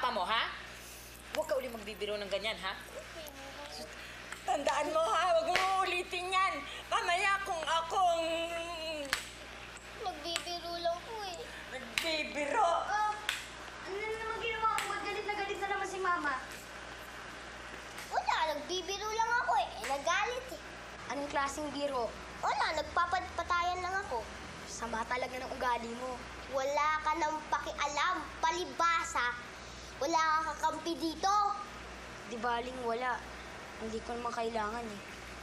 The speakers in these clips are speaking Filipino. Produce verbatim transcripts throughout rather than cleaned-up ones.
papa mo, ha? Huwag ka uli magbibiro ng ganyan, ha? Tandaan mo, ha? Huwag mo ulitin yan. Mamaya kung akong... Nagbibiro lang po eh. Nagbibiro? Oh, ano na naman ginawa ko? Ba't galit na galit na naman si Mama? Wala, nagbibiro lang ako eh. Eh, nagalit eh. Anong klaseng biro? Wala, nagpapatayan lang ako. Sama talaga ng ugali mo. Wala ka nang pakialam, palibasa. Wala ka kakampi dito. Di baling wala. Hindi ko naman kailangan eh.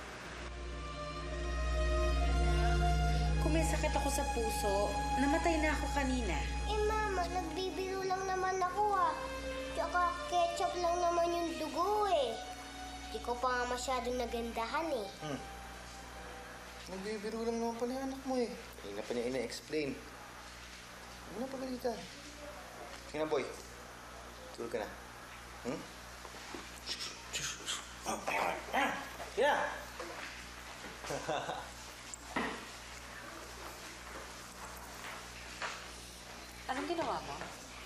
Kung may sakit ako sa puso, namatay na ako kanina. Eh, Mama, nagbibiro lang naman ako ah. Tsaka ketchup lang naman yung dugo eh. Di ko pa nga masyadong nagandahan eh. Hmm. Nagbibiro lang naman pala yung anak mo eh. Hindi na pa niya ina-explain. Huwag mo na pagalitan. Sige na, boy. Tulog ka na. Hmm? Yeah! Anong ginawa mo?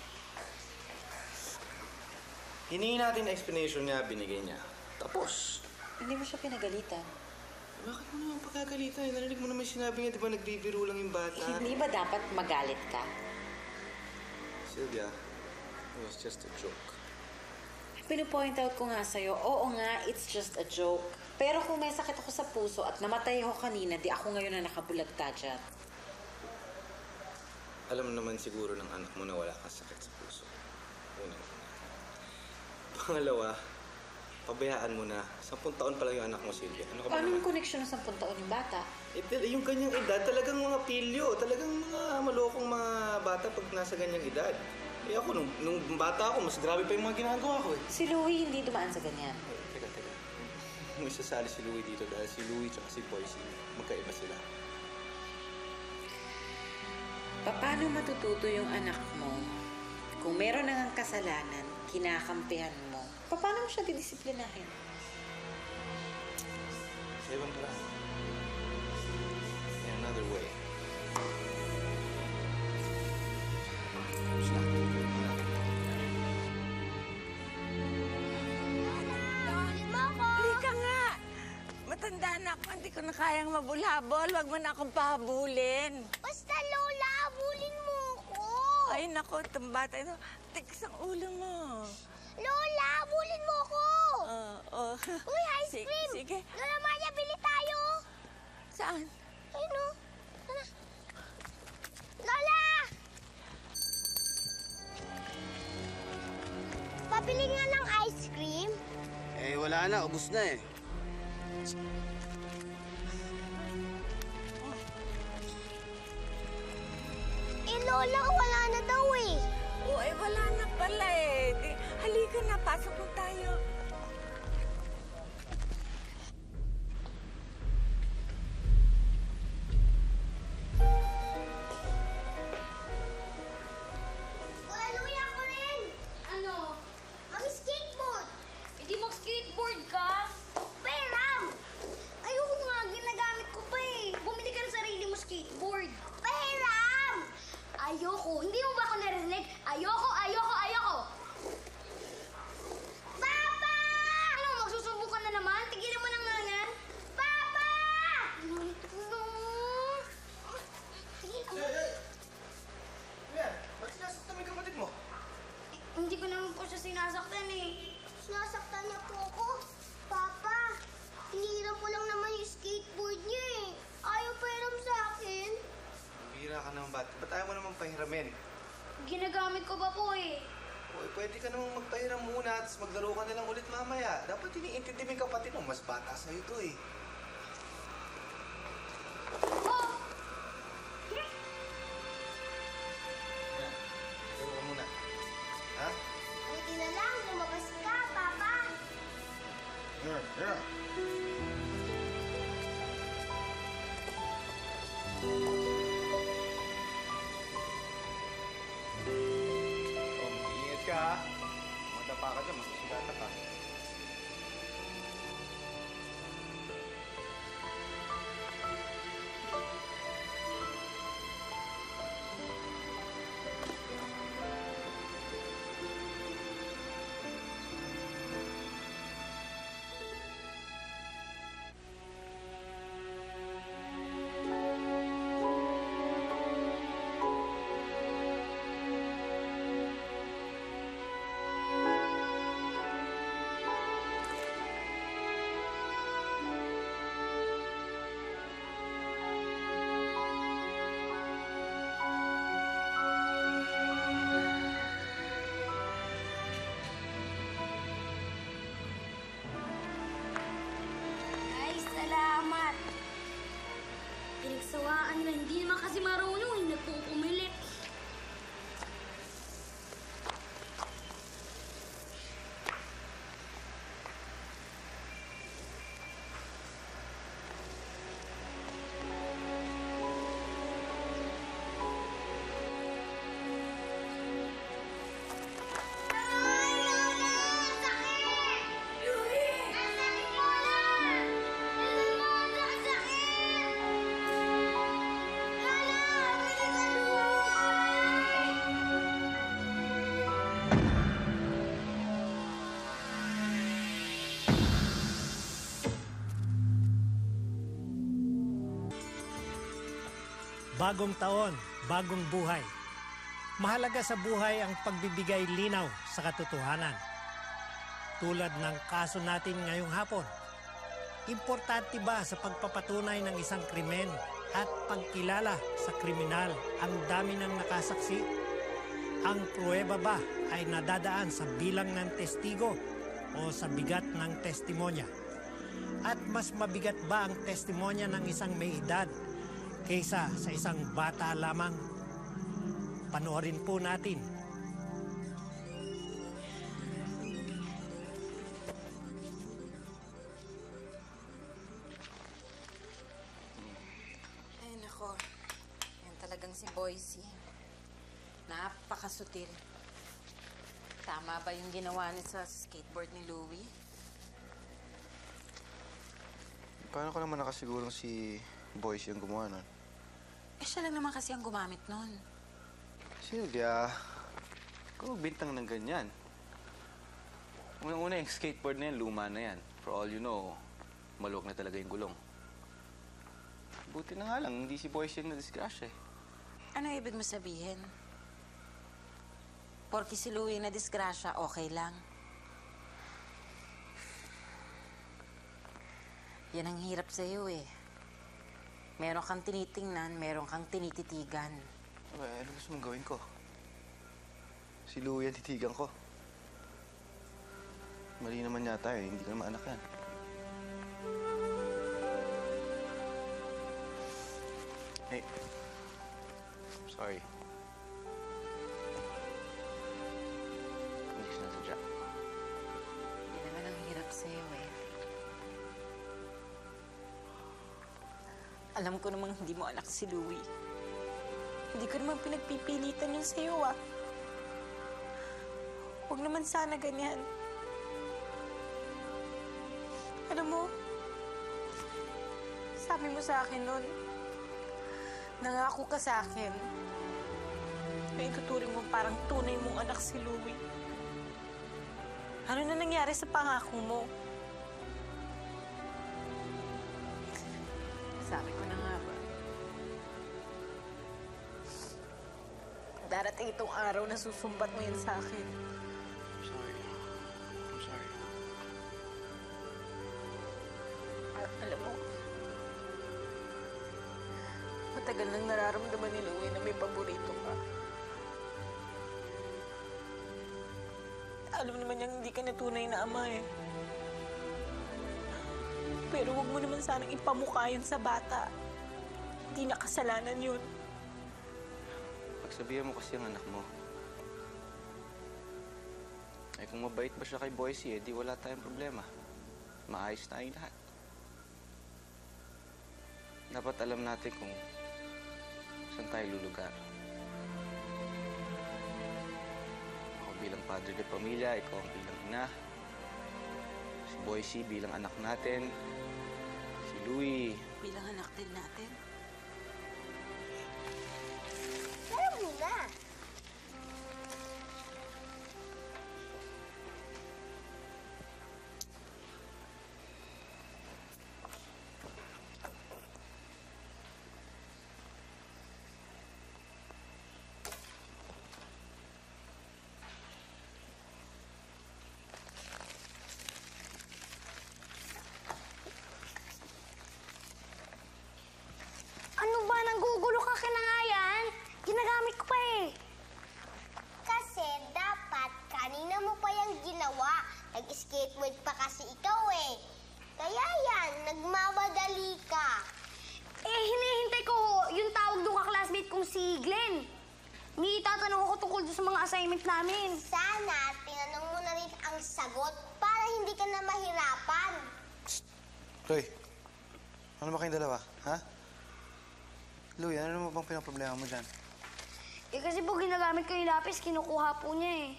Hinihingi natin na explanation niya, binigay niya. Tapos. Hindi mo siya pinagalitan. Bakit mo naman pagkagalitan? Eh? Narinig mo naman sinabi niya, di ba nagbibiro lang yung bata? Hindi ba dapat magalit ka? Sylvia, it was just a joke. Pino-point out ko nga sa'yo, oo nga, it's just a joke. Pero kung may sakit ako sa puso at namatay ako kanina, di ako ngayon na nakabulagta dyan. Alam naman siguro ng anak mo na wala kang sakit sa puso. Una. Pangalawa, pabayaan mo na. Sampung taon pa lang yung anak mo, Sylvia. Ano ka ba Paano yung naman? connection ng sampung taon yung bata? Eh, yung ganyang edad, talagang mga pilyo. Talagang mga malokong mga bata pag nasa ganyang edad. Eh ako, nung, nung bata ako, mas grabe pa yung mga ginagawa ko eh. Si Louie hindi dumaan sa ganyan. Eh, teka, teka. May sasali si Louie dito dahil si Louie tsaka si Boyce, magkaiba sila. Paano matututo yung anak mo kung meron nang kasalanan, kinakampihan mo? Paano mo siya didisiplinahin? Sa ibang paraan. In another way. It's not good. Halika nga! Matanda na ako, hindi ko na kayang mabulhabol. Huwag mo na akong pahabulin. Basta, Lola, abulin mo ako. Ay, naku, itong bata ito. Tigas ang ulo mo. Lola, abulin mo ako. Oh, oh. Uy, ice Sige, cream. sige. Lola Maya, bili tayo. Saan? Ayun o. Tara. Lola! Pabili nga ng ice cream. Eh, wala na. Ubus na eh. Eh, Lola, wala na daw eh. Oo, eh, wala na pala eh. Di, halika na, pasok na tayo. Wala, Lola, ako rin. Ano? Mag-skateboard. Hindi mag-skateboard ka? Peram! Ayoko nga, ginagamit ko pa eh. Bumili ka ng sarili mo skateboard. Peram! Ayoko. Hindi mo ba ako narinig? Ayoko, ayoko, ayoko! Papa! Ano, magsusubukan na naman? Tigilan mo na nga yan. Papa! Ano? Tigilan mo. Yan, ba't sinasaktan mo yung kapatid mo? Eh, hindi ko naman po siya sinasaktan eh. Sinasaktan niya po ako. Papa, hinihiram ko lang naman yung skateboard niya eh. Ayaw pairam sa akin. Bihira ka naman, ba't? Ba't ayaw mo naman pahiramin? Ginagamit ko pa po eh. O, eh, pwede ka namang magpahiram muna at maglaro ka na lang ulit mamaya. Dapat iniintindi mo yung kapatid mo. Mas bata sa'yo ito eh. Oh! Yan, laro ka muna. Ha? Buti na lang, lumabas ka, Papa. Yeah, yeah. Oh, mag-iingat ka ha. Madapa ka dyan, masusugatan ka. Bagong taon, bagong buhay. Mahalaga sa buhay ang pagbibigay linaw sa katotohanan. Tulad ng kaso natin ngayong hapon. Importante ba sa pagpapatunay ng isang krimen at pagkilala sa kriminal ang dami ng nakasaksi? Ang pruweba ba ay nadadaan sa bilang ng testigo o sa bigat ng testimonya? At mas mabigat ba ang testimonya ng isang may edad kaysa sa isang bata lamang? Panoorin po natin. Ay, nako. Yan talagang si Boycie. Napakasutil. Tama ba yung ginawa niya sa skateboard ni Louie? Paano ka naman nakasigurong si Boyce yung gumawa nun? Eh, siya lang naman kasi ang gumamit nun. Sylvia, kung magbintang ng ganyan. Unang-una yung skateboard na yan, luma na yan. For all you know, maluwag na talaga yung gulong. Buti na nga lang, hindi si Boyce yung nadisgrasya eh. Ano ibig mo sabihin? Porke si Louie na disgrasya, okay lang. Yan ang hirap sa'yo eh. Meron kang tinitingnan, meron kang tinititigan. Well, ano gusto mong gawin ko? Si Louie ang titigan ko. Mali naman yata eh, hindi ka naman anak yan. Hey. Sorry. Hindi ko sinasadya. Yan naman ang hirap sa'yo eh. Alam ko namang hindi mo anak si Louie. Hindi ko naman pinagpipilitan yun sa'yo, ah. Huwag naman sana ganyan. Alam mo, sabi mo sa akin nun, nangako ka sa akin na ituturing mo parang tunay mong anak si Louie. Ano na nangyari sa pangako mo? Sabi ko na nga ba? Darating itong araw na susumbat mo yan sa akin. I'm sorry. I'm sorry. Al- alam mo, matagal nang nararamdaman ni Louie na may paborito ka. Alam naman niyang hindi ka na tunay na ama eh. Pero huwag mo naman sanang ipamukha yun sa bata. Hindi na kasalanan yun. Pagsabihan mo kasi ang anak mo. Ay kung mabait ba siya kay Boycie, eh, di wala tayong problema. Maayos na tayong lahat. Dapat alam natin kung saan tayo lulugar. Ako bilang padre de pamilya, ikaw ang bilang ina. Si Boycie bilang anak natin. Si Louie. Bilang anak din natin. Tara muna. Ano ba? Nanggugulo ka kina nga yan? Ginagamit ko pa eh. Kasi dapat kanina mo pa yung ginawa. Nag-skateboard pa kasi ikaw eh. Kaya yan, nagmamadali ka. Eh, hinihintay ko yung tawag doon ka-classmate kong si Glenn. Ni itatanong ako tungkol sa mga assignment namin. Sana, tinanong mo na rin ang sagot para hindi ka na mahirapan. Roy, ano ba kayong dalawa, ha? Louie, ano naman bang pinaproblema mo dyan? Eh kasi po ginagamit ko yung lapis, kinukuha po niya eh.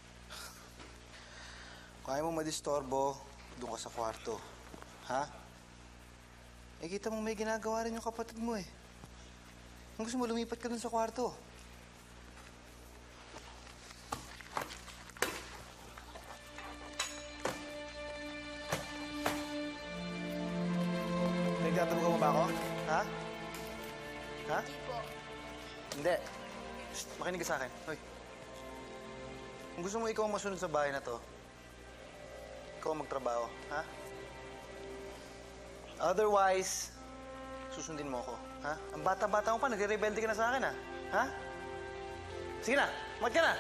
Kung ayaw mo madistorbo, doon ka sa kwarto. Ha? Eh, kita mong may ginagawa rin yung kapatid mo eh. Kung gusto mo, lumipat ka dun sa kwarto. Nagtatrabuhan mo ba ako? Ha? Ha? Hindi po. Hindi. Shh, makinig ka sa akin. Hoy. Kung gusto mo ikaw ang masunod sa bahay na to, ikaw ang magtrabaho, ha? Otherwise, susundin mo ako, ha? Ang bata-bata mo pa, nagre-rebelde ka na sa akin, ha? Ha? Sige na, mat ka na!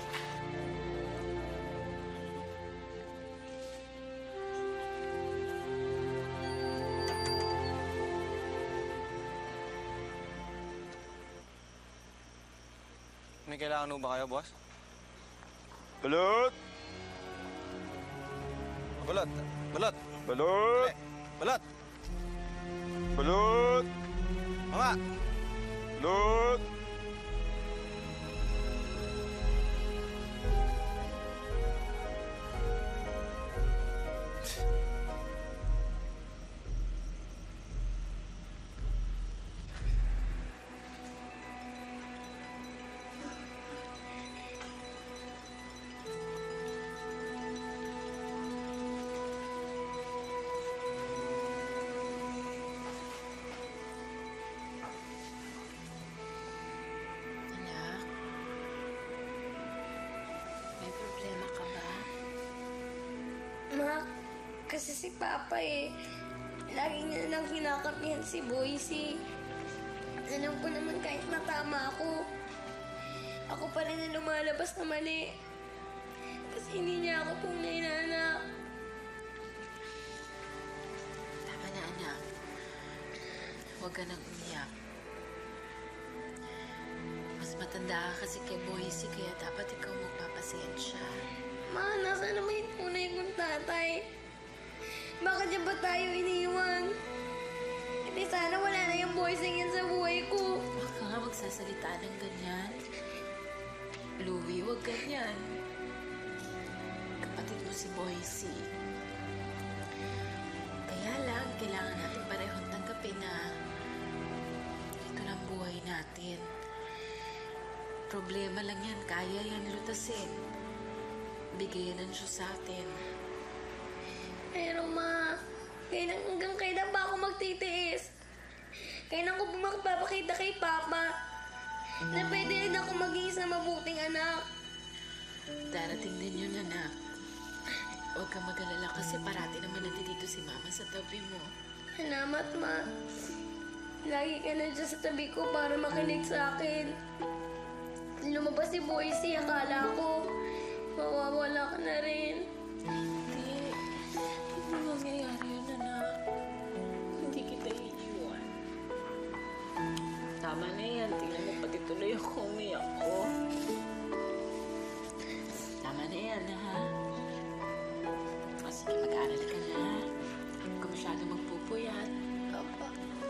May kailangan mo ba kayo, boss? Balot! Balot! Balot! Balot! Balot! Balot! Mama! Balot! Anak, may problema ka ba? Ma, kasi si Papa eh, lagi niya lang kinakapihan si Boysie. Alam ko naman kahit matama ako, ako pa rin na lumalabas na mali. Kasi hindi niya ako tunay na anak. Tama na, anak. Huwag ka nang umiyak. Mas matanda ka kasi kay Boysie, kaya dapat ikaw magpapasensya. Ma, nasa naman yung tunay kong tatay? Bakit niya ba tayo iniwan? Hindi sana wala na yung Boysie yan sa buhay ko. Huwag ka nga magsasalita ng ganyan. Louie, huwag ganyan. Kapatid mo si Boysie. Kaya lang, kailangan natin parehong tanggapin na ito lang buhay natin. Problema lang yan, kaya yan lutasin. Bigyan ng Diyos sa atin. Pero ma, kailan hanggang kailan ba ako magtitiis? Kailan ko ba magpapakita kay Papa na pwede rin ako maging isang mabuting anak? Darating din yun, anak. Huwag kang mag-alala kasi parati naman nandito si Mama sa tabi mo. Salamat, ma. Lagi ka na dyan sa tabi ko para makinig sa akin. Lumabas si Boysie, akala ko mawawala ka na rin. Hindi. Hindi mangyayari yun, anak. Hindi kita iiwan. Tama na yan. Tingnan mo pati tuloy ako umiyak ko. Tama na yan, ha? O sige, mag-aaral ka na, ha? Huwag ka masyado magpupuyat. Papa.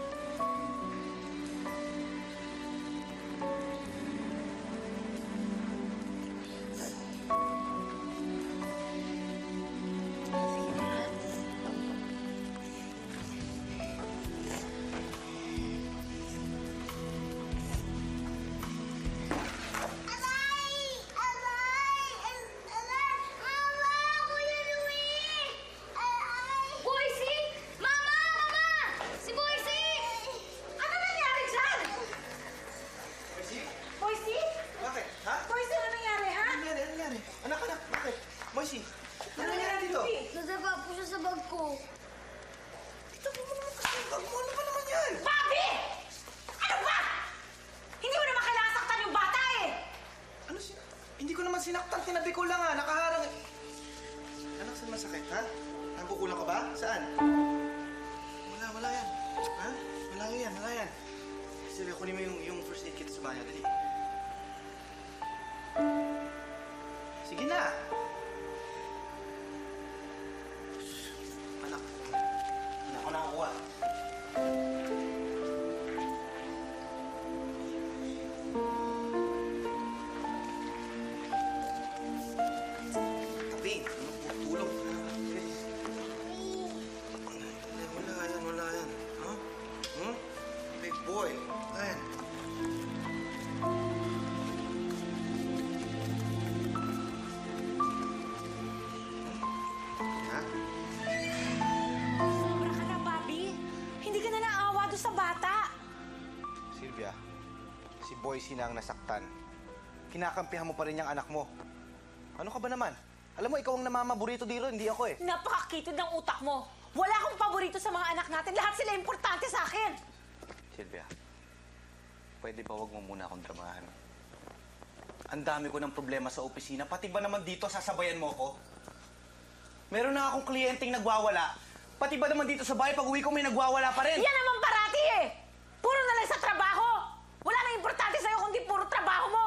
Sige na, ha? Alay! Alay! Alay! Mama! Kuya Louie! Alay! Boysie! Mama! Mama! Si Boysie! Ano nangyari dyan? Boysie? Boysie? Bakit? Ha? Boysie, ano nangyari, ha? Ano nangyari? Ano nangyari? Anak, anak, bakit? Boysie, ano nangyari dito? Nasaba po siya sa bag ko. Dito mo naman kasi. Bag mo, ano ba naman yan? Papi! Ano ba? Hindi mo naman kailangan saktan yung bata eh! Ano si... Hindi ko naman sinaktan, tinabi ko lang, ha? Nakaharang. eh. Anak, saan masakit, ha? Nabukulang ka ba? Saan? Wala, wala yan. Ha? Wala yan, wala yan. Sige, kunin mo yung, yung first aid kit sa bahay, dali. Sige na! Anak. Anak ko nakakuha. Tabi, ano, tulong. Wala yan, wala yan. Ha? Hmm? Big boy. Wala yan. Ha? Sobra ka na, Bobby. Hindi ka na naawa Boycie na ang nasaktan, kinakampihan mo pa rin yung anak mo. Ano ka ba naman? Alam mo, ikaw ang namamaborito dito, hindi ako eh. Napakakitid ng utak mo. Wala akong paborito sa mga anak natin. Lahat sila importante sa akin. Sylvia, pwede ba wag mo muna akong dramahan? Ang dami ko ng problema sa opisina, pati ba naman dito sasabayan mo ko? Meron na akong kliyenteng nagwawala, pati ba naman dito sa bahay pag uwi ko may nagwawala pa rin? Yan naman parati eh! Puro na lang sa trabaho! Wala nang importante sa'yo kundi puro trabaho mo!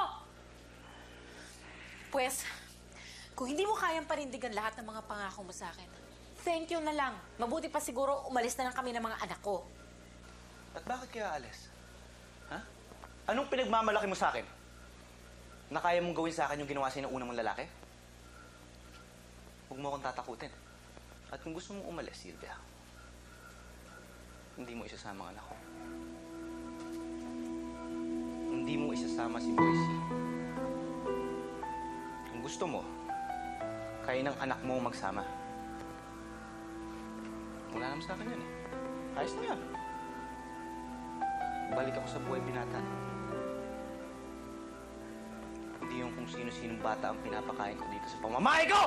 Pwes, kung hindi mo kayang panindigan lahat ng mga pangako mo sa akin, thank you na lang. Mabuti pa siguro umalis na lang kami ng mga anak ko. At bakit kaya alis? Ha? Anong pinagmamalaki mo sa akin? Na kaya mong gawin sa akin yung ginawa sa'yo ng unang mong lalaki? Huwag mo akong tatakutin. At kung gusto mong umalis, Sylvia, hindi mo isasama ang anak ko. Hindi mo isasama si Boycie. Kung gusto mo, kayo ng anak mo magsama. Wala naman sa akin yun eh. Ayos na yun. Balik ako sa buhay binata. Hindi yung kung sino-sinong bata ang pinapakain ko dito sa pamamahay ko!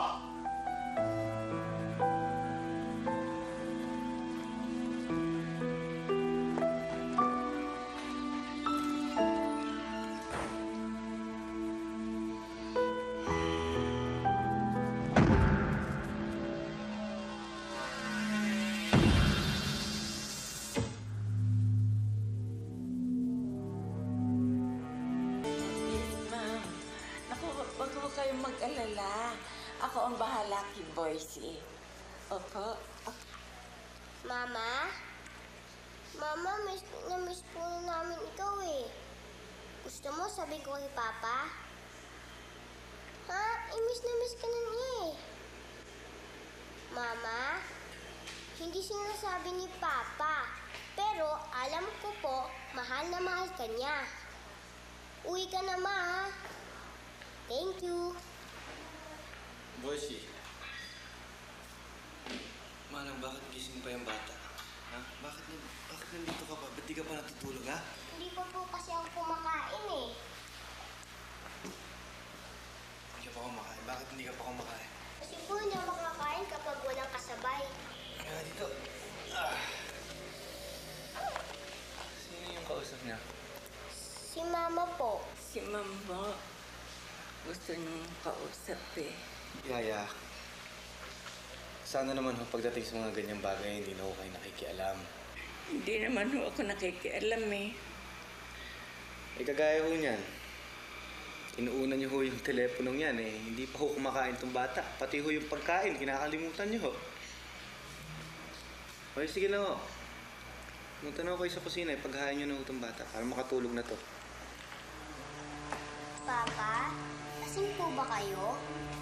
Ma'am, naku, wag ko kayong mag-alala. Ako ang bahala kay Boycie. Opo. Mama? Mama, miss na miss po namin ikaw eh. Gusto mo sabihin ko kay Papa? Ha? I-miss na miss ka na niya eh. Mama, hindi sinasabi ni Papa. Pero alam ko po, mahal na mahal ka niya. Uwi ka na, Ma, ha? Thank you. Boycie. Manang, bakit gising pa yung bata? Ha? Bakit, bakit nandito ka pa? Ba't di ka pa natutulog, ha? Hindi pa po kasi ako kumakain eh. Hindi ka pa kumakain. Bakit hindi ka pa kumakain? Kasi po hindi ako makakain kapag walang kasabay. Kaya dito. Ah. Sino yung kausap niya? Si Mama po. Si Mama, gusto niyong kausap eh. Yaya, sana naman ho pagdating sa mga ganyang bagay, hindi na ho kayo nakikialam. Hindi naman ho ako nakikialam eh. Eh, kagaya ho niyan. Inuuna niyo ho yung teleponong yan eh. Hindi pa ho kumakain tong bata. Pati ho yung pagkain, kinakalimutan niyo ho. Okay, sige na ho. Punta na ho kayo sa kusina, ipaghahain niyo na ho tong bata para makatulog na to. Papa, lasing po ba kayo?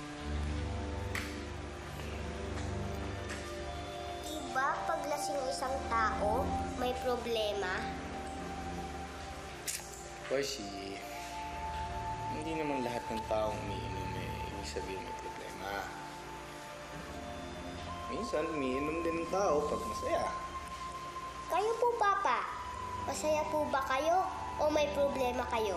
Diba pag lasing isang tao, may problema? Boycie, hindi naman lahat ng taong umiinom eh, ibig sabihin may problema. Minsan, umiinom din ng tao pag masaya. Kayo po, Papa. Masaya po ba kayo o may problema kayo?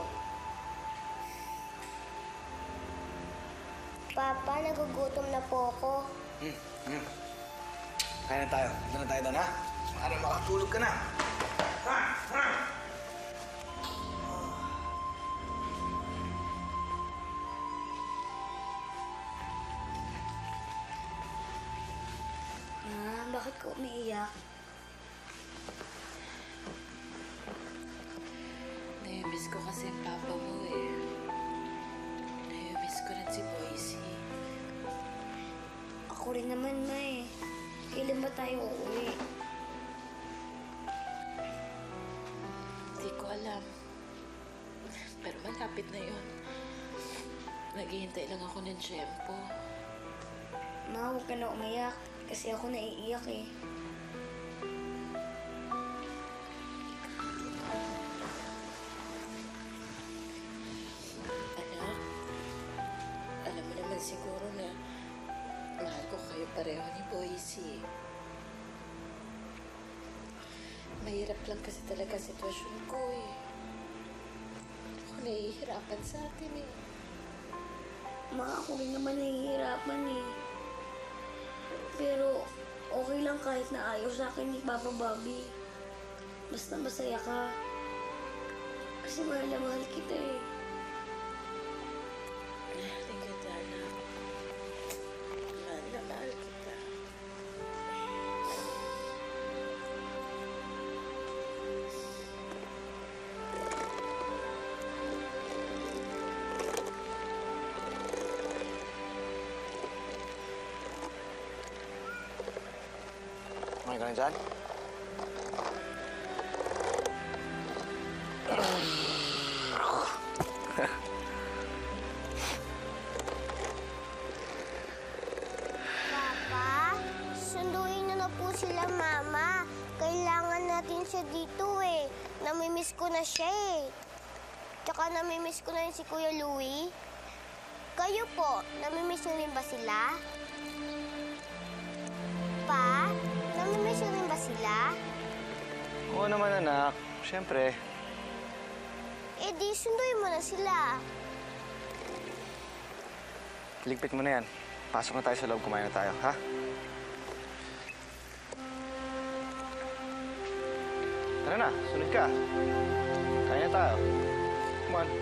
Papa, nagugutom na po ako. Hmm, hmm. Kaya na tayo. Dito na tayo doon, ha? Para makatulog ka na. Ha? Ha? Ma, bakit ko umiiyak? Nai-miss ko kasi ang papa mo eh. Nai-miss ko rin si Boycie. Ako rin naman, Ma eh. Kailan ba tayo uuwi? Hindi ko alam. Pero malapit na yun. Naghihintay lang ako ng tiyempo. Ma, huwag ka na umiyak. Kasi ako naiiyak eh. Anak, alam mo naman siguro na mahal ko kayo pareho ni Boycie. Mahirap lang kasi talaga sitwasyon ko eh. nahihirapan sa atin eh. Ma, ako rin naman nahihirapan eh. Pero okay lang kahit na ayaw sa akin ni Papa Bobby. Basta masaya ka. Kasi mahal na mahal kita eh. Mahal kita, anak. Mahal na mahal kita. Kumain ka na dyan? Papa, sunduin na na po sila, Mama. Kailangan natin siya dito eh. Namimiss ko na siya eh. Tsaka namimiss ko na rin si Kuya Louie. Kayo po, namimiss niyo rin ba sila? Pa, namimiss niyo rin ba sila? Oo naman, anak. Siyempre. Eh di, sunduin mo na sila. Ligpit mo na yan. Pasok na tayo sa loob, kumain na tayo, ha? Tara na, sunod ka. Kain na tayo. Come on.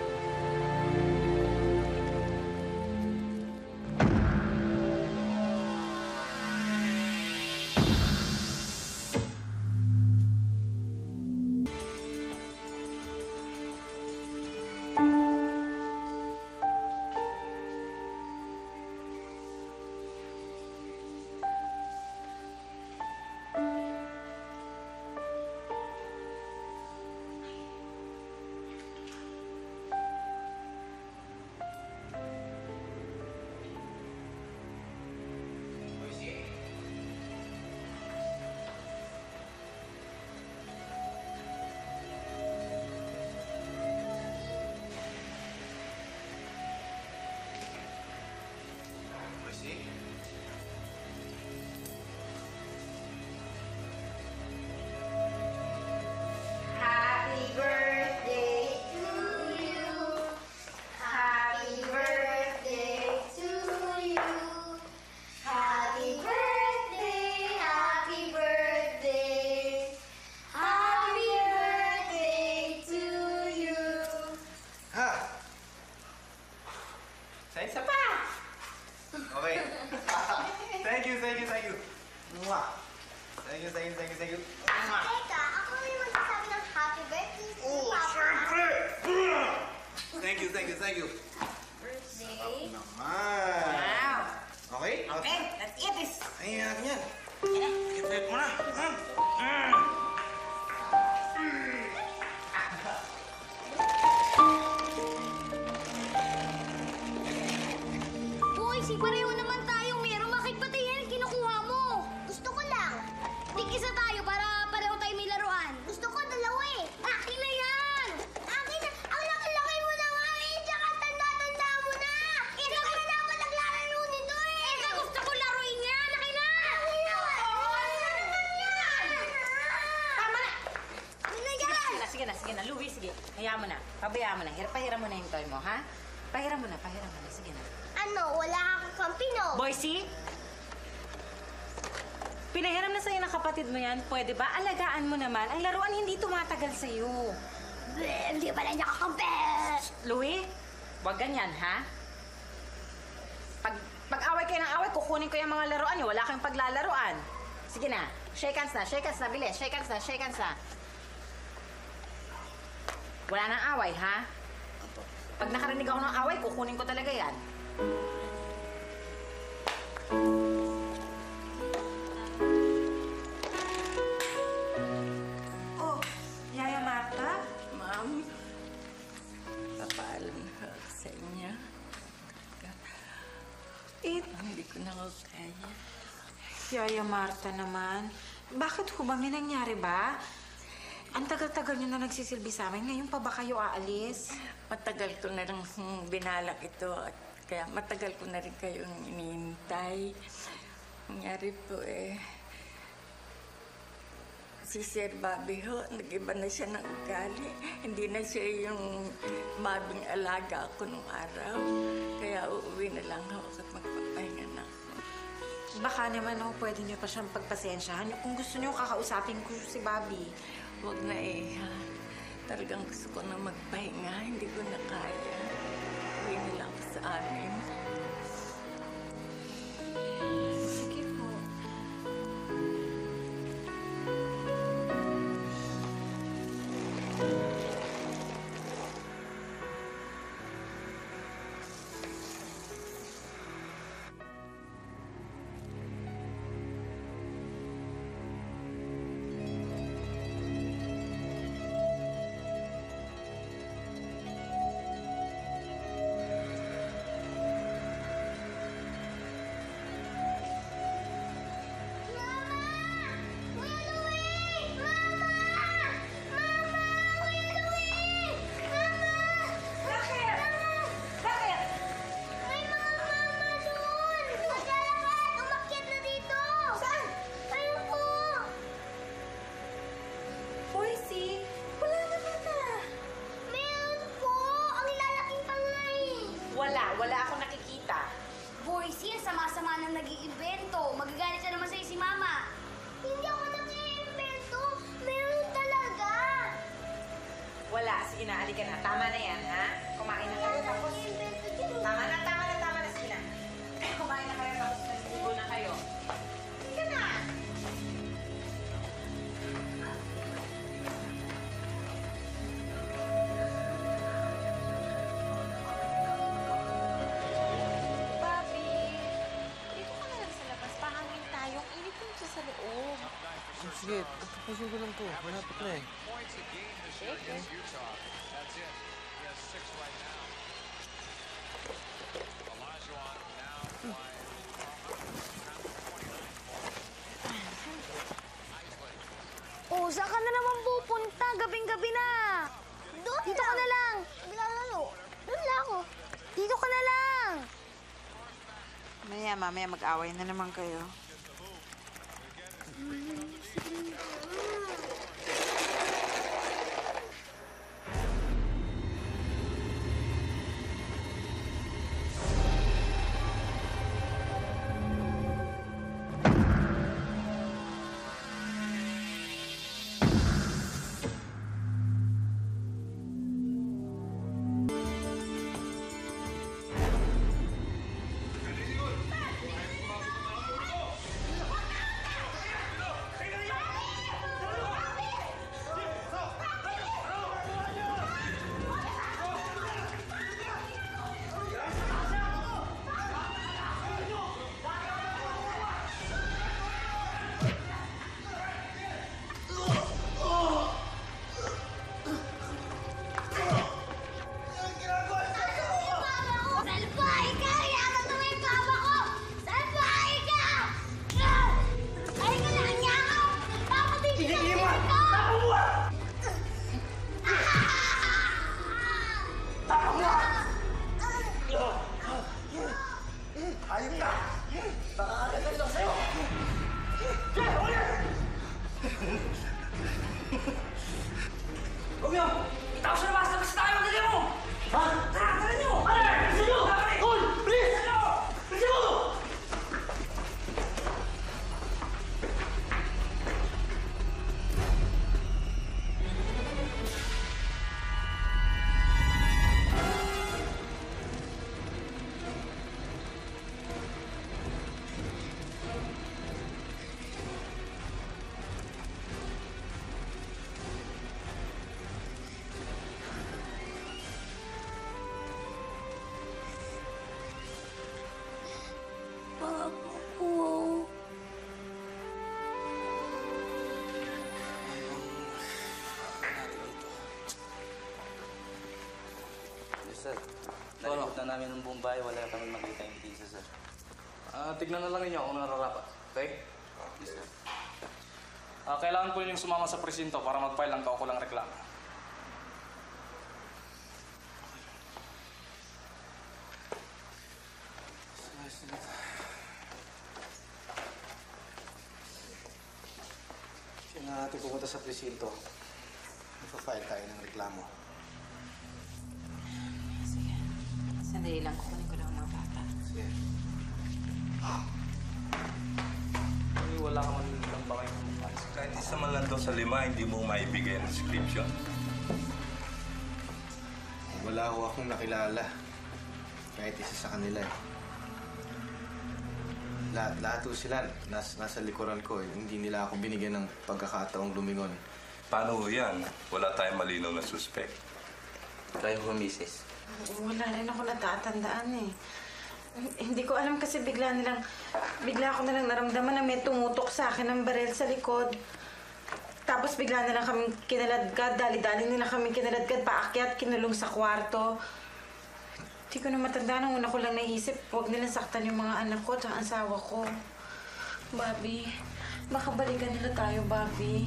Okay. Thank you, thank you, thank you. Mwah. Thank you, thank you, thank you, thank you. Mwah. Teka, ako rin magsasabi ng happy birthday to Oh, Papa. syempre! Thank you, thank you, thank you. Birthday. Naman. Wow. Okay? Okay, let's eat this. Ayun natin yan. Ikipit mo na. Mm. Mm. Boy, si pareho naman tayo. Meron bakit pati yan kinukuha mo? Gusto ko lang. Tig-isa tayo para pareho tayo may laruan. Gusto ko dalawa eh. Akin na yan! Akin na! Ang laki-laki mo na nga eh! Tsaka tanda-tanda mo na! Ikaw na dapat naglalaro nito eh! Eka, gusto ko laruin yan! Akin na! Akin na! Tama na! Akin na yan! Sige na, sige na, sige na. Louie, sige. Hayaan mo na. Pabayaan mo na. Hira, pahiram mo na yung toy mo, ha? Pahiram mo na, pahiram mo na. Sige na. Ano? Wala akong kampi, no? Boysie? Pinahiram na sa'yo ng kapatid mo yan. Pwede ba? Alagaan mo naman. Ang laruan hindi tumatagal sa'yo. Bleh, hindi pala niya kakampi! Louie, wag ganyan, ha? Pag, pag-away kayo ng away, kukunin ko yung mga laruan niyo. Wala kayong paglalaruan. Sige na. Shake hands na, shake hands na. Bilis. Shake hands na, shake hands na. Wala nang away, ha? Pag nakarinig ako ng away, kukunin ko talaga yan. Oh, Yaya Marta? Ma'am, papaalam na ako sa inyo. Eh, Hindi ko na ako kaya. Yaya Marta naman. Bakit ho ba? May nangyari ba? Ang tagal-tagal nyo na nagsisilbi sa amin. Ngayon pa ba kayo aalis? Matagal ko na rin hmm, binalak ito at kaya matagal ko na rin kayong iniintay. Nangyari po eh, Si Sir Bobby ho, nag-iba na siya ng ugali. Hindi na siya yung mabing alaga ako nung araw. Kaya uuwi na lang ako at magpapahinga na ako. Baka naman oh, pwede niyo pa siyang pagpasensyahan. Kung gusto niyo, kakausapin ko si Bobby. Huwag na eh, ha? Talagang gusto ko na magpahinga. Hindi ko na kaya. Uwi na lang ako sa amin. Sige po. Wala, wala akong nakikita. Boysie, ang sama-sama nang nag-iimbento. Magagalit na naman sa'yo si Mama. Hindi ako nag-iimbento. Meron talaga. Wala, sige na, halika na. Tama na yan, ha? Kumain na kayo, tapos... Nag-iimbento dyan. Tama na, tama na, tama na, sige na. Kumain na kayo, tapos nagsigo na kayo. Sige na! Bobby, dito ka na lang sa labas. Pahangin tayo. Ang init yung sa loob. Oh, sige, tapusin ko lang to. Malapit na eh. Oh, saan ka na naman pupunta? Gabing-gabi na. Doon Dito ka na lang. Naglalaro. Doon lang ako. Dito ka na lang. Maya, mamaya mag-away na naman kayo. Salbahe ka! Yaman mo yung papa ko! Salbahe ka! Ay ka lang niya ako! Papabibigyan mo ito! Tapo mo! Tapo mo! Ayun ka! Nakakagalit lang sa'yo! Romeo! Itaw sa labas! Labas tayo! Dali mo! Ha? Tara! Dali niyo! Ano? Bilisan niyo! Hoy! Bilis! Bilisan mo! Papa ko. Yes, sir. Nalipot na namin ng buong bahay. Wala kami makita yung pizza, sir. Ah, tignan na lang ninyo kung nararapat. Okay? Yes, sir. Ah, kailangan po ninyong sumama sa presinto para mag-file ng kaukulang reklamo. na natin pumunta sa presinto. Magpa-file tayo ng reklamo. Sige. Sandali lang. Kukunin ko lang ang mga bata. Sige. Ay, wala ka man lang ba kayong ayos? Kahit isa man lang daw sa lima, hindi mo maibigay ang description. Wala ho akong nakilala. Kahit isa sa kanila eh. Lahat, lahat ho sila, nas, nasa likuran ko eh. Hindi nila ako binigyan ng pagkakataong lumingon. Paano ho yan? Wala tayong malinaw na suspect. Kayo ho, misis. Wala rin ako natatandaan eh. Hindi ko alam kasi bigla nilang, bigla ako nalang naramdaman na may tumutok sa akin ng barel sa likod. Tapos bigla nilang kami kinaladkad, dali-dali nila kami kinaladkad, paakyat, kinulong sa kwarto. Hindi ko na matandaan, ang una ko lang naisip, huwag nilang saktan yung mga anak ko at ang asawa ko. Bobby, baka balikan nila tayo, Bobby.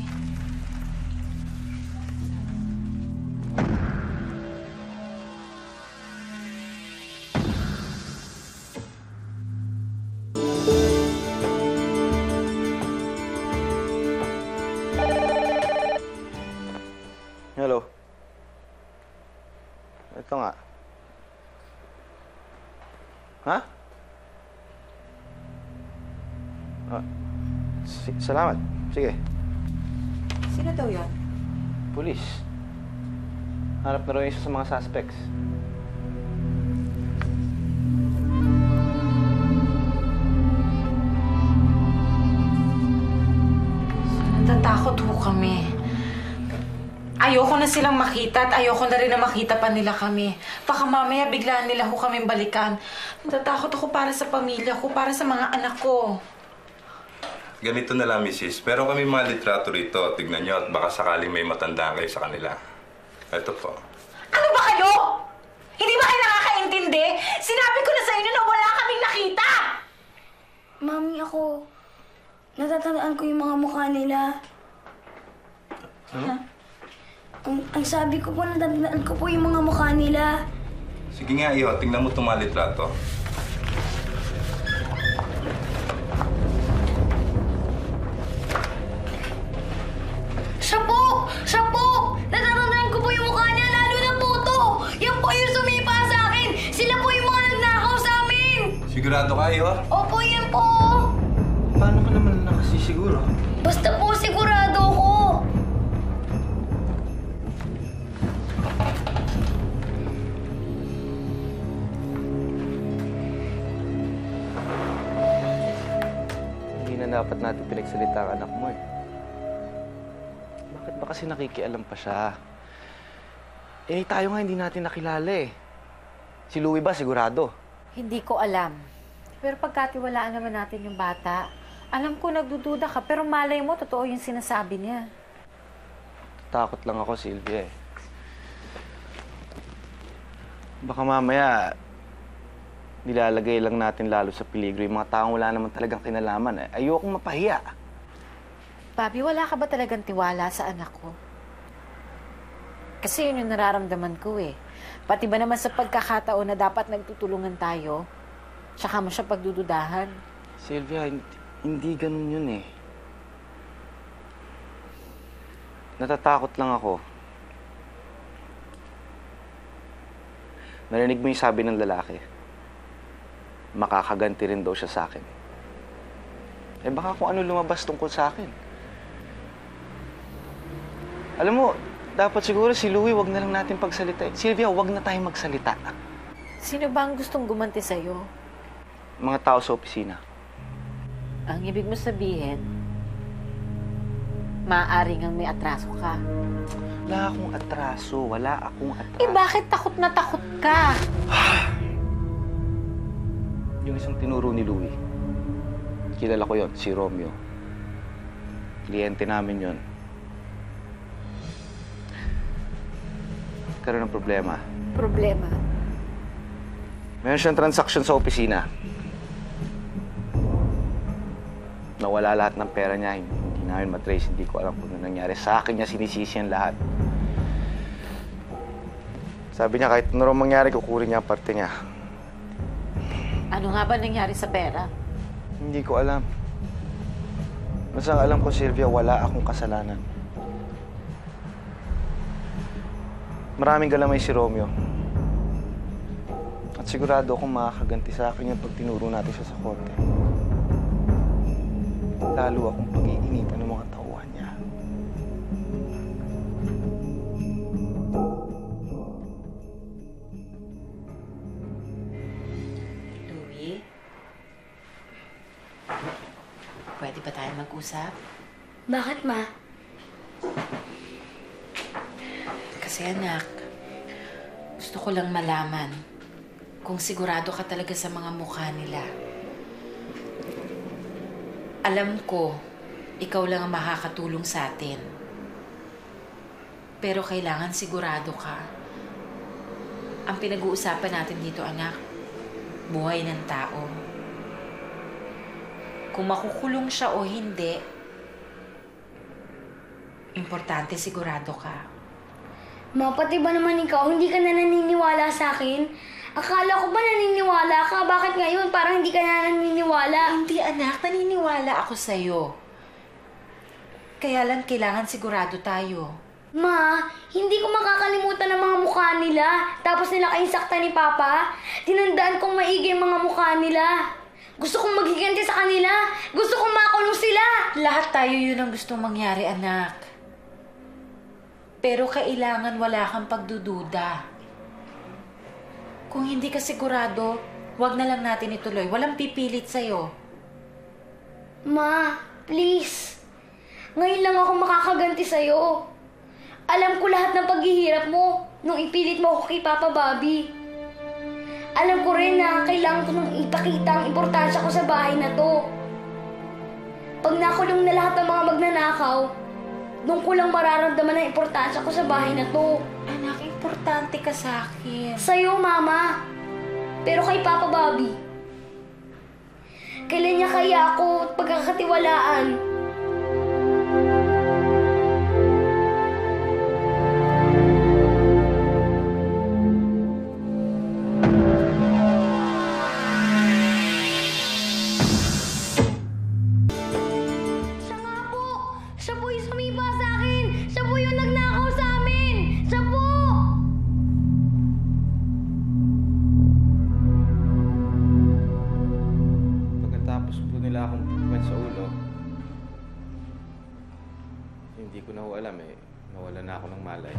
Hello? Ito nga. Ha? Ah, si salamat. Sige. Sino daw yun? Pulis. Hanap na rin isa sa mga suspects. Natatakot ho kami. Ayoko na silang makita at ayoko na rin na makita pa nila kami. Baka mamaya biglaan nila ho kaming balikan. Natatakot ako para sa pamilya ko, para sa mga anak ko. Ganito na lang, misis. Pero kami mga litrato rito. Tignan nyo at baka sakaling may matandaan kayo sa kanila. Ito po. Ano ba kayo? Hindi ba kayo nakakaintindi? Sinabi ko na sa inyo na wala kaming nakita! Mami, ako, natatandaan ko yung mga mukha nila. Ano? Ang, ang sabi ko po, natatandaan ko po yung mga mukha nila. Sige nga, iyo. Tingnan mo itong mga litrato. Siya po! Siya po! Natatandaan ko po yung mukha niya, lalo na po to! Yan po yung sumipa sa akin! Sila po yung mga nagnakaw sa amin! Sigurado kayo? Opo, yan po! Paano ka naman nakasisiguro? Basta po sigurado ko! Hindi na dapat natin pinagsalita ang anak mo eh. Bakit ba kasi nakikialam pa siya? Eh, tayo nga hindi natin nakilala eh. Si Louie ba, sigurado? Hindi ko alam. Pero pagkatiwalaan naman natin yung bata, alam ko nagdududa ka, pero malay mo, totoo yung sinasabi niya. Takot lang ako, Sylvia eh. Baka mamaya, nilalagay lang natin lalo sa peligro yung mga taong wala naman talagang kinalaman eh. Ayokong mapahiya. Bobby, wala ka ba talagang tiwala sa anak ko? Kasi yun yung nararamdaman ko eh. Pati ba naman sa pagkakataon na dapat nagtutulungan tayo, tsaka mo siya pagdududahan. Sylvia, hindi, hindi ganun yun eh. Natatakot lang ako. Narinig mo yung sabi ng lalaki. Makakaganti rin daw siya sa akin. Eh baka kung ano lumabas tungkol sa akin. Alam mo, dapat siguro si Louie wag na lang natin pagsalitain. Sylvia, wag na tayong magsalita. Sino ba ang gustong gumanti sa'yo? Mga tao sa opisina. Ang ibig mo sabihin, maaaring ang may atraso ka. Wala akong atraso. Wala akong atraso. Eh bakit takot na takot ka? Yung isang tinuro ni Louie. Kilala ko yon, si Romeo. Kliyente namin yon. Karoon ng problema. Problema? Meron siyang transaksyon sa opisina. Nawala lahat ng pera niya. Hindi namin matrace. Hindi ko alam kung ano nangyari. Sa akin niya sinisisi ang lahat. Sabi niya kahit ano mangyari, kukurin niya ang parte niya. Ano nga ba nangyari sa pera? Hindi ko alam. Basta ang alam ko, Sylvia, wala akong kasalanan. Maraming galamay si Romeo. At sigurado akong makakaganti sa akin yung pag tinuro natin siya sa korte. Lalo akong pag-iinitan ng mga tauhan niya. Louie? Pwede ba tayo mag-usap? Bakit, Ma? Kasi anak, gusto ko lang malaman kung sigurado ka talaga sa mga mukha nila. Alam ko, ikaw lang ang makakatulong sa atin. Pero kailangan sigurado ka. Ang pinag-uusapan natin dito, anak, buhay ng tao. Kung makukulong siya o hindi, importante sigurado ka. Ma, pati ba naman ikaw, hindi ka na naniniwala sa akin? Akala ko ba naniniwala ka? Bakit ngayon parang hindi ka na naniniwala? Hindi, anak. Naniniwala ako sa'yo. Kaya lang kailangan sigurado tayo. Ma, hindi ko makakalimutan ang mga mukha nila. Tapos nila kayong sakta ni Papa. Tinandaan kong maigi ang mga mukha nila. Gusto kong magiganti sa kanila. Gusto kong makulong sila. Lahat tayo yun ang gustong mangyari, anak. Pero kailangan wala kang pagdududa. Kung hindi ka sigurado, wag na lang natin ituloy. Walang pipilit sa'yo. Ma, please. Ngayon lang ako makakaganti sa'yo. Alam ko lahat ng paghihirap mo nung ipilit mo ako kay Papa Bobby. Alam ko rin na kailangan ko nang ipakita ang importansya ko sa bahay na to. Pag nakulong na lahat ng mga magnanakaw, doon ko lang mararamdaman ang importansya ko sa bahay na to. Anak, importante ka sa akin. Sa'yo, Mama. Pero kay Papa Bobby, kailan niya kaya ako pagkakatiwalaan? Siya nga po! Siya po yung sumipa sa akin! Siya po yung nagnakaw sa amin! Siya po! Pagkatapos po nila akong pupuwet sa ulo, hindi ko na ho alam eh, nawala na ako ng malay.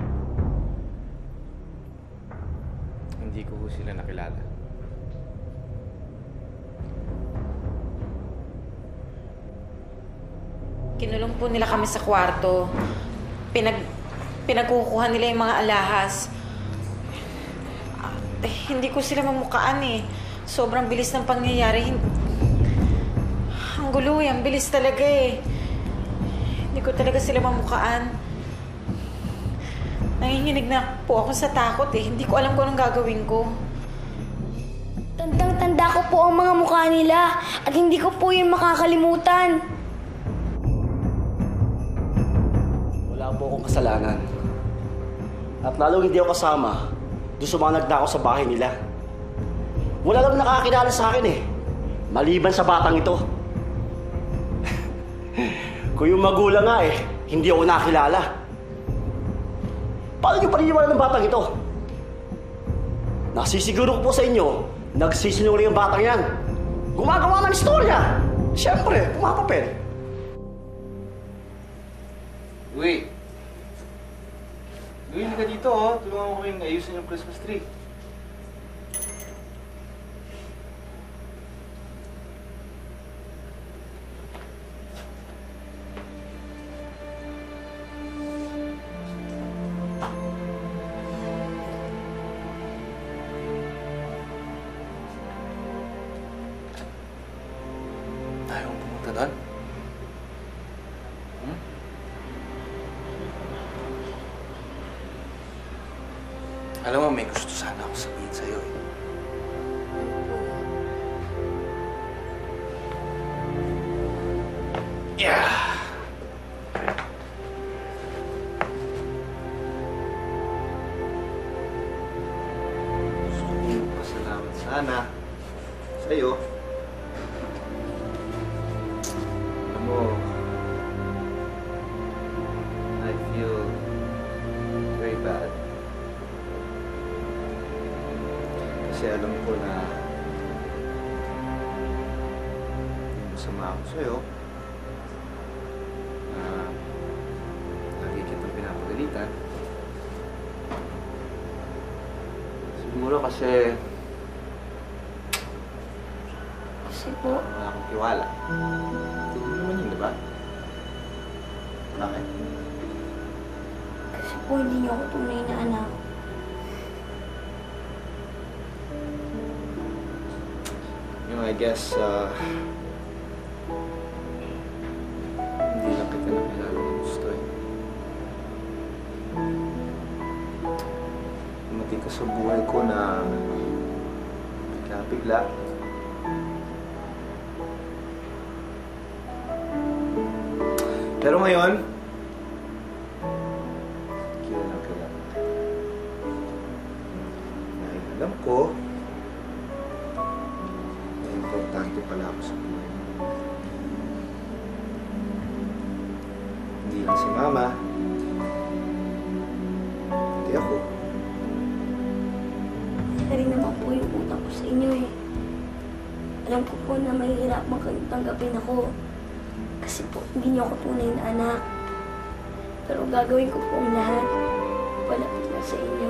Hindi ko ho sila nakilala. Kinulong po nila kami sa kwarto. Pinag... Pinagkukuha nila yung mga alahas. Ah, eh, hindi ko sila mamukaan eh. Sobrang bilis ng pangyayari. Hin- Ang gulo eh. Ang bilis talaga eh. Hindi ko talaga sila mamukaan. Nanginginig na po ako sa takot eh. Hindi ko alam kung anong gagawin ko. Tandang-tanda ko po ang mga mukha nila at hindi ko po yun makakalimutan. Wala po akong kasalanan. At lalong hindi ako kasama doon sa mga nagnakaw sa bahay nila. Wala lang nakakilala sa akin eh. Maliban sa batang ito. Kung yung magulang nga eh, hindi ako nakilala. Paano niyo paniniwala ng batang ito? Nasisiguro ko po sa inyo, nagsisinungaling ang batang yan. Gumagawa ng istorya. Siyempre, pumapapel. Uy! Uy, hindi ka dito oh. Tulungan mo kaming ayusin yung Christmas tree. Ayaw mo pumunta doon? Hmm? Alam mo, may gusto sana ako sabihin sa'yo eh. Yeah! Gusto ko magpasalamat sana sa'yo. Alam mo, kasi alam ko na masama ako sa'yo. Na lagi kitang pinapagalitan. Siguro kasi Kasi po, wala akong tiwala. Hindi naman yun, di ba? Bakit? kasi po hindi niyo ako tunay na anak. You know, I guess, uh, hindi lang kita nakilala ng gusto eh. Dumating ka sa buhay ko na bigla-bigla. Pero ngayon, kilala kilala. Dahil alam ko, na importante pala ako sa buhay mo. Hindi lang si Mama, hindi ako. Kaya rin naman po yung utang ko sa inyo eh. Alam ko po na mahihirapan kayong tanggapin ako. Kasi po, hindi niyo ako tunay na anak. Pero gagawin ko po ang lahat. Palapit na sa inyo.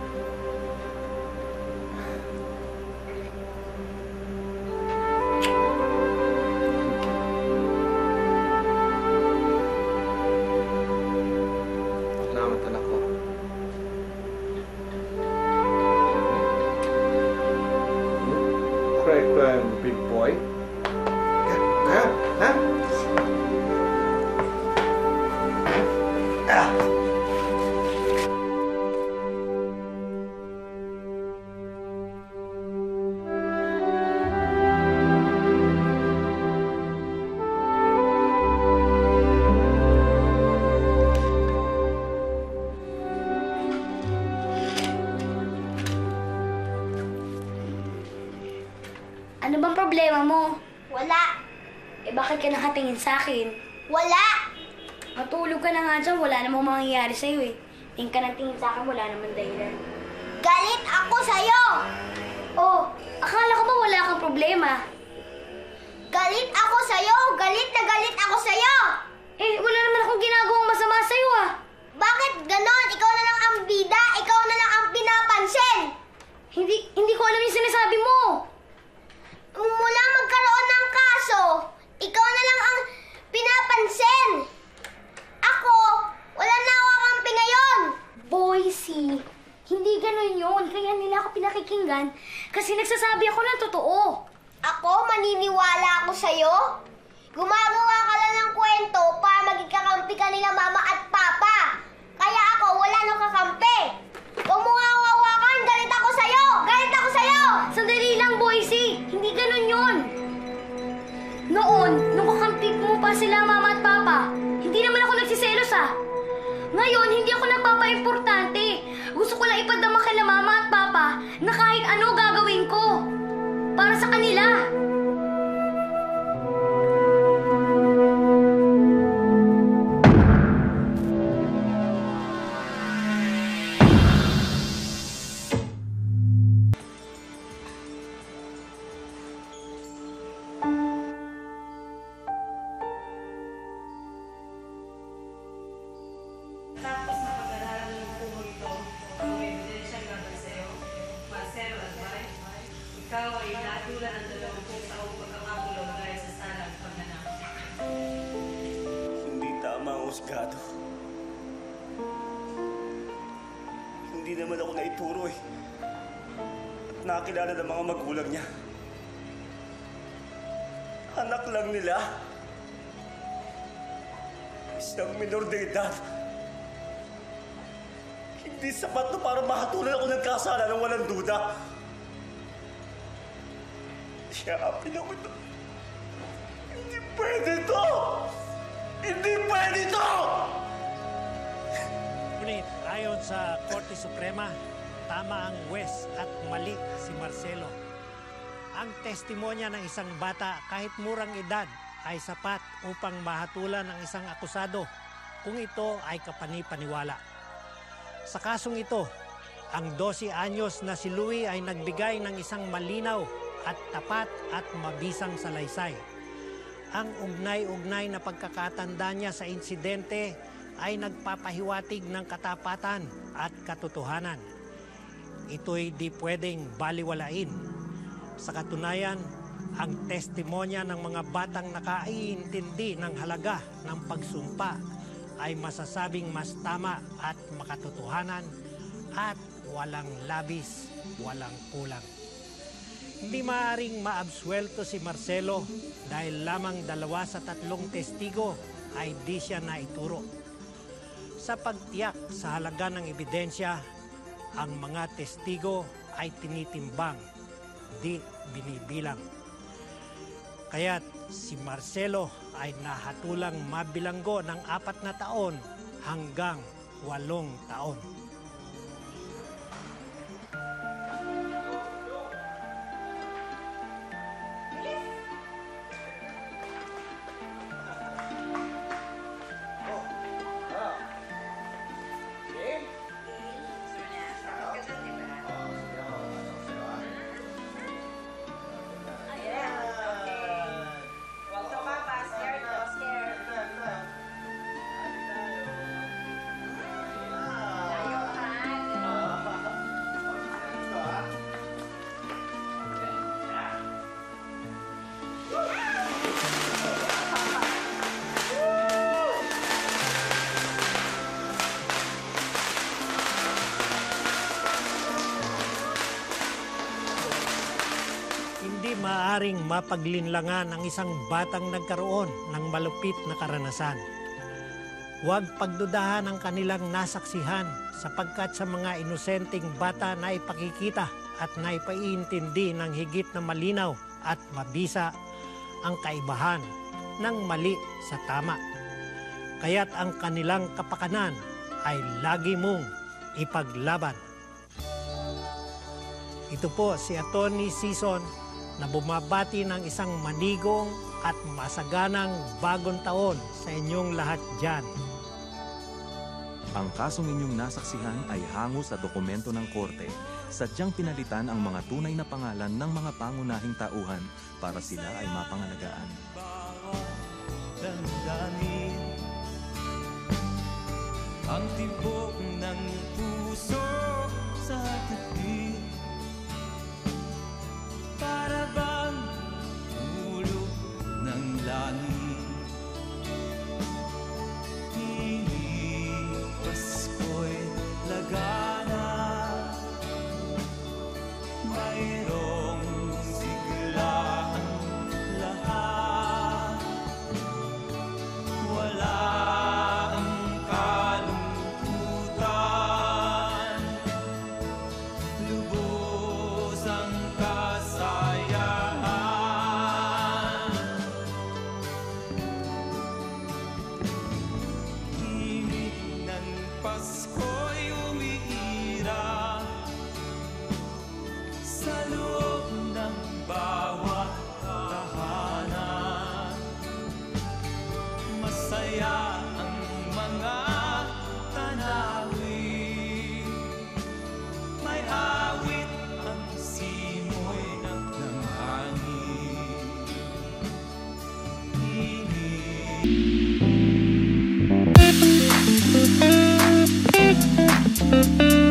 Salamat, anak ko. Cry, cry, big boy. Kaya, ha? Ah! Ano bang problema mo? Wala. Eh bakit ka nakatingin sa akin? Wala! Matulog ka na nga dyan, wala namang mangyayari sa'yo eh. Tingin ka ng tingin sa akin, wala naman dahilan. Galit ako sa'yo! Oh, akala ko ba wala kang problema? Galit ako sa'yo! Galit na galit ako sa'yo! Eh, wala naman akong ginagawang masama sa'yo ah! Bakit ganon? Ikaw na lang ang bida, ikaw na lang ang pinapansin! Hindi, hindi ko alam yung sinasabi mo! Mula magkaroon ng kaso, ikaw na lang ang pinapansin! Ako, wala na ako kampi ngayon! Boycie, hindi ganun yun. Kaya nila ako pinakikinggan kasi nagsasabi ako ng totoo. Ako? Maniniwala ako sa'yo? Gumagawa ka lang ng kwento para maging kakampi ka nila mama at papa. Kaya ako, wala nang kakampi. Huwag mo nga hawakan, galit ako sa'yo! Galit ako sa'yo! Sandali lang, Boycie. Hindi ganun yun. Noon, nung kakampi mo pa sila mama at papa, hindi naman ako nagsiselos ah. Ngayon, hindi ako nagpapa-importante. Gusto ko lang ipadama kay mama at papa na kahit ano gagawin ko. Para sa kanila. Tapos na pag-aralan ng puno ito, ang may ebidensyang laban sa'yo, Marcelo at Mike, ikaw ay natulan ng dalawampung taong pagkakakulong dahil sa salang pagnanakot. Hindi tama ang husgado. Hindi naman ako naituro eh. At nakilala ng mga magulang niya. Anak lang nila. Isang minor de edad. Hindi sapat na para mahatulan ako ng kasala ng walang duda. Siyapin ako ito. Hindi pwede ito! Hindi pwede ito! Ngunit ayon sa Korte Suprema, tama ang Wes at mali si Marcelo. Ang testimonya ng isang bata kahit murang edad ay sapat upang mahatulan ang isang akusado kung ito ay kapani-paniwala. Sa kasong ito, Ang dose anyos na si Louie ay nagbigay ng isang malinaw at tapat at mabisang salaysay. Ang ugnay-ugnay na pagkakatanda niya sa insidente ay nagpapahiwatig ng katapatan at katotohanan. Ito'y di pwedeng baliwalain. Sa katunayan, ang testimonya ng mga batang nakaiintindi ng halaga ng pagsumpa ay masasabing mas tama at makatotohanan at walang labis, walang kulang. Hindi maaaring maabsuelto si Marcelo dahil lamang dalawa sa tatlong testigo ay di siya naituro. Sa pagtiyak sa halaga ng ebidensya, ang mga testigo ay tinitimbang, di binibilang. Kaya't si Marcelo ay nahatulang mabilanggo ng apat na taon hanggang walong taon. Maaring mapaglinlangan ang isang batang nagkaroon ng malupit na karanasan. Huwag pagdudahan ang kanilang nasaksihan sapagkat sa mga inosenteng bata na ipakikita at naipaiintindi ng higit na malinaw at mabisa ang kaibahan ng mali sa tama. Kaya't ang kanilang kapakanan ay lagi mong ipaglaban. Ito po si Atty. Sison na bumabati ng isang manigong at masaganang bagong taon sa inyong lahat dyan. Ang kasong inyong nasaksihan ay hango sa dokumento ng korte, sadyang pinalitan ang mga tunay na pangalan ng mga pangunahing tauhan para sila ay mapangalagaan. Dandanin ang tibok ng puso sa tabi, para bang ulog ng langit. Hindi Pasko'y lagana, mayroong sigla ang lahat. Wala ang kalungkutan, lubos ang Pasko'y umiira sa loob ng bawat tahanan. Masaya ang mga tanawin, may awit ang simoy ng hangin. Ini